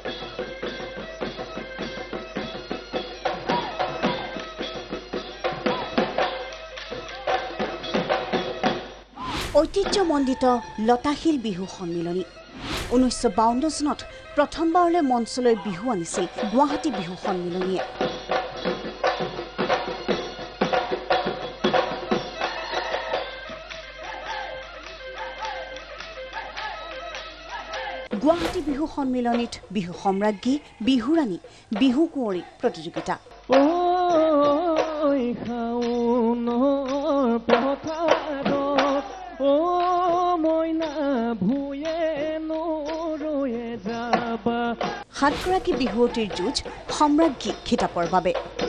ঐতিহ্যমণ্ডিত লতাশিল বিহু সন্মিলনী 1952 চনত প্ৰথমবাৰলৈ মঞ্চলৈ বিহু আনিছিল গুৱাহাটী বিহু সন্মিলনীয়ে। গুৱাহাটী বিহু সন্মিলনীত বিহু সম্ৰাজ্ঞী, বিহু ৰাণী, বিহু কুঁৱৰী প্ৰতিযোগিতা। সাতগৰাকী বিহুৱতীৰ যুঁজ সম্ৰাজ্ঞী খিতাপৰ বাবে।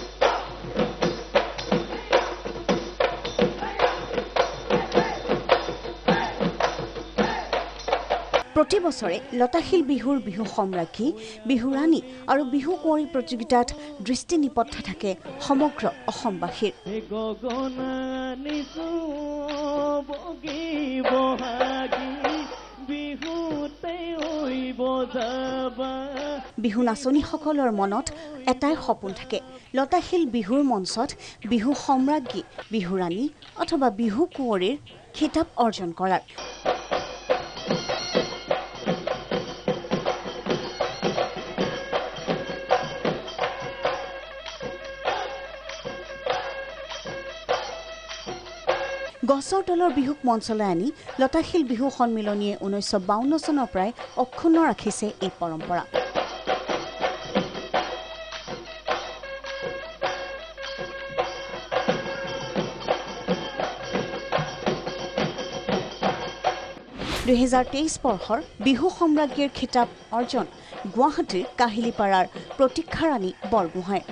প্ৰতি বছৰে লতাশিল বিহুৰ বিহু সম্ৰাজ্ঞী, বিহু ৰাণী আৰু বিহু কুঁৱৰী প্ৰতিযোগিতাত দৃষ্টি নিবদ্ধ থাকে সমগ্ৰ অসমবাসীৰ। বিহু নাচনীসকলৰ মনত এটাই সপোন থাকে, লতাশিল বিহুৰ মঞ্চত বিহু সম্ৰাজ্ঞী, বিহু ৰাণী অথবা বিহু কুঁৱৰীৰ খিতাপ অৰ্জন কৰাৰ। গছৰ তলৰ বিহুক মঞ্চলৈ আনি লতাশিল বিহু সন্মিলনীয়ে 1952 চনৰ পৰাই অক্ষুণ্ণ ৰাখিছে এই পৰম্পৰা। (2023) বৰ্ষৰ বিহু সম্ৰাজ্ঞীৰ খিতাপ অৰ্জন গুৱাহাটীৰ কাহিলীপাৰাৰ প্ৰতীক্ষাৰাণী বৰগোহাঁই।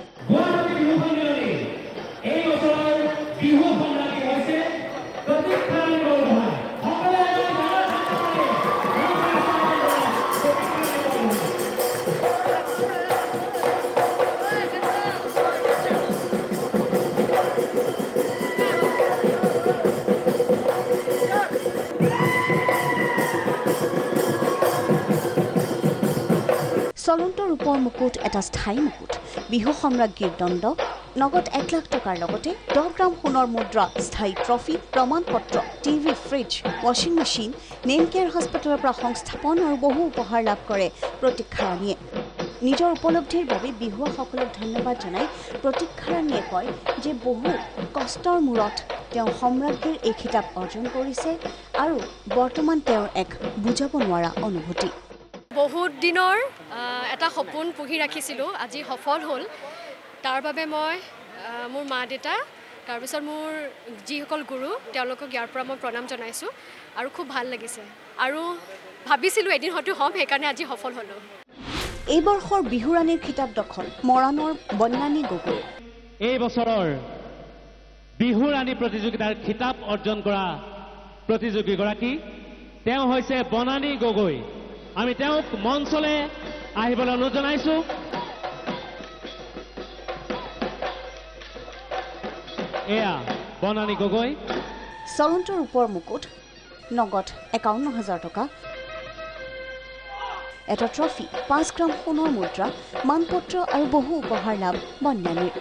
চলন্ত ৰূপৰ মুকুট এটা স্থায়ী মুকুট, বিহু সম্ৰাজ্ঞীৰ দণ্ড, নগদ 1 লাখ টকাৰ লগতে 10 গ্ৰাম সোণৰ মুদ্ৰা, স্থায়ী ট্ৰফি, প্ৰমাণপত্ৰ, টিভি, ফ্ৰিজ, ৱাশ্বিং মেচিন, নেম কেয়াৰ হস্পিটেলৰ পৰা সংস্থাপন আৰু বহু উপহাৰ লাভ কৰে প্ৰতীক্ষাৰাণীয়ে। নিজৰ উপলব্ধিৰ বাবে বিহুৱাসকলক ধন্যবাদ জনাই প্ৰতীক্ষাৰাণীয়ে কয় যে বহু কষ্টৰ মূৰত তেওঁ সম্ৰাজ্ঞীৰ এই খিতাপ অৰ্জন কৰিছে আৰু বৰ্তমান তেওঁৰ এক বুজাব নোৱাৰা অনুভূতি। বহুত দিনৰ এটা সপোন পুহি ৰাখিছিলোঁ, আজি সফল হ'ল। তাৰ বাবে মই মোৰ মা দেউতা, তাৰপিছত মোৰ যিসকল গুৰু, তেওঁলোকক ইয়াৰ পৰা মই প্ৰণাম জনাইছোঁ আৰু খুব ভাল লাগিছে আৰু ভাবিছিলোঁ এদিন হয়তো হ'ম, সেইকাৰণে আজি সফল হ'লোঁ। এই বৰ্ষৰ বিহু ৰাণীৰ খিতাপ দখল মৰাণৰ বন্যানী গগৈ। এই বছৰৰ বিহু ৰাণী প্ৰতিযোগিতাৰ খিতাপ অৰ্জন কৰা প্ৰতিযোগীগৰাকী তেওঁ হৈছে বনানী গগৈ। আমি তেওঁক মঞ্চলৈ আহিবলৈ অনুৰোধ জনাইছোঁ। এয়া বনানী গগৈ। চলন্ত ৰূপৰ মুকুট, নগদ 51,000 টকা, এটা ট্ৰফি, 5 গ্ৰাম সোণৰ মুদ্ৰা, মানপত্ৰ আৰু বহু উপহাৰ লাভ বন্যানীৰ।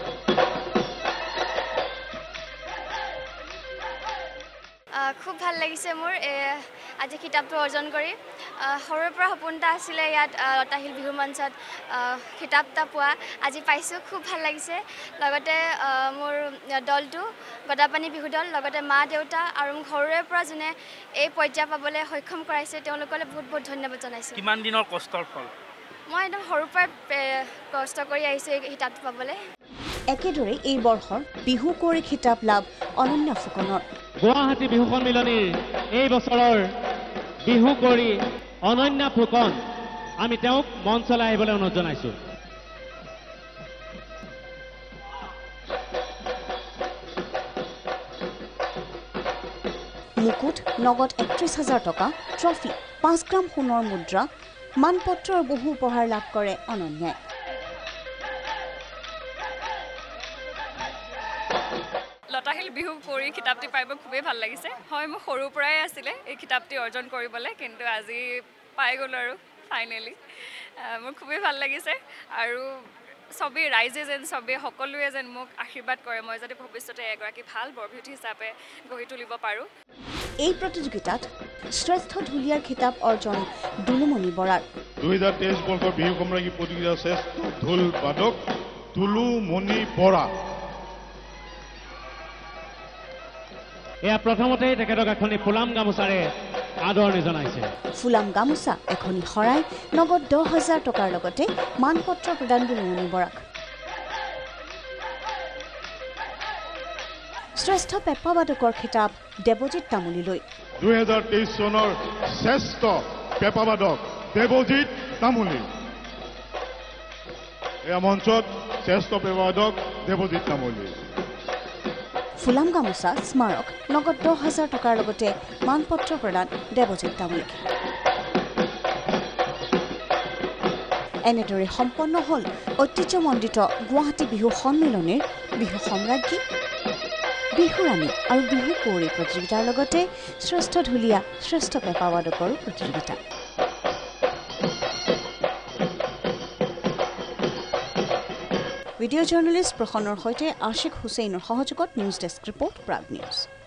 খুব ভাল লাগিছে মোৰ আজি কিতাপটো অৰ্জন কৰি। সৰুৰ পৰা সপোন এটা আছিলে ইয়াত লতাশিল বিহু মঞ্চত কিতাপ এটা পোৱা, আজি পাইছোঁ, খুব ভাল লাগিছে। লগতে মোৰ দলটো গদাপানী বিহু দল, লগতে মা দেউতা আৰু মোক সৰুৰে পৰা যোনে এই পৰ্যায় পাবলৈ সক্ষম কৰাইছে তেওঁলোকলৈ বহুত বহুত ধন্যবাদ জনাইছোঁ। কিমান দিনৰ কষ্টৰ ফল? মই একদম সৰুৰ পৰা কষ্ট কৰি আহিছোঁ এই কিতাপটো পাবলৈ। একেদৰে এই বৰ্ষৰ বিহু কুঁৱৰী খিতাপ লাভ অনন্য ফুকনৰ। গুৱাহাটী বিহু সন্মিলনীৰ এই বছৰৰ বিহু কুঁৱৰী অনন্য ফুকন, আমি তেওঁক মঞ্চলৈ আহিবলৈ অনুৰোধ জনাইছোঁ। মুকুট, নগদ 31,000 টকা, ট্ৰফি, 5 গ্ৰাম সোণৰ মুদ্ৰা, মানপত্ৰ আৰু বহু উপহাৰ লাভ কৰে অনন্যাই। লতাশিল বিহু কুঁৱৰী কিতাপটি পাই মোৰ খুবেই ভাল লাগিছে। হয়, মোৰ সৰুৰ পৰাই আছিলে এই কিতাপটি অৰ্জন কৰিবলৈ, কিন্তু আজি পাই গ'লোঁ আৰু ফাইনেলি মোৰ খুবেই ভাল লাগিছে আৰু সবেই ৰাইজে যেন সবেই সকলোৱে যেন মোক আশীৰ্বাদ কৰে মই যাতে ভৱিষ্যতে এগৰাকী ভাল বৰবিহুৱতী হিচাপে গঢ়ি তুলিব পাৰোঁ এই প্ৰতিযোগিতাত শ্ৰেষ্ঠ ঢুলীয়াৰ খিতাপ অৰ্জন দুলুমণি বৰাৰ 2023 বৰ্ষৰ বিহু সম্ৰাজ্ঞী প্ৰতিযোগিতাৰ শ্ৰেষ্ঠ ঢোল বাদক দুলুমণি বৰা এয়া প্ৰথমতেই তেখেতক এখনি ফুলাম গামোচাৰে আদৰণি জনাইছে ফুলাম গামোচা এখনি হৰাই নগদ 10,000 টকাৰ লগতে মানপত্ৰ প্ৰদান দুলুমণি বৰাক শ্ৰেষ্ঠ পেপাবাদকৰ খিতাপ দেৱজিৎ তামুলীলৈ 2023 চনৰ শ্ৰেষ্ঠ পেপাবাদক দেৱজিৎ তামুলী এই মঞ্চত শ্ৰেষ্ঠ পেপাবাদক দেৱজিৎ তামুলী ফুলাম গামোচা স্মাৰক নগদ 10,000 টকাৰ লগতে মানপত্ৰ প্ৰদান দেৱজিৎ তামুলীক এনেদৰে সম্পন্ন হ'ল ঐতিহ্যমণ্ডিত গুৱাহাটী বিহু সন্মিলনীৰ বিহু সম্ৰাজ্ঞী বিহু ৰাণী আৰু বিহু কুঁৱৰী প্ৰতিযোগিতাৰ লগতে শ্ৰেষ্ঠ ঢুলীয়া শ্ৰেষ্ঠ পেপাবাদকৰো প্ৰতিযোগিতা ভিডিঅ' জাৰ্নেলিষ্ট প্ৰসন্নৰ সৈতে আশিক হুছেইনৰ সহযোগত news desk report Prag news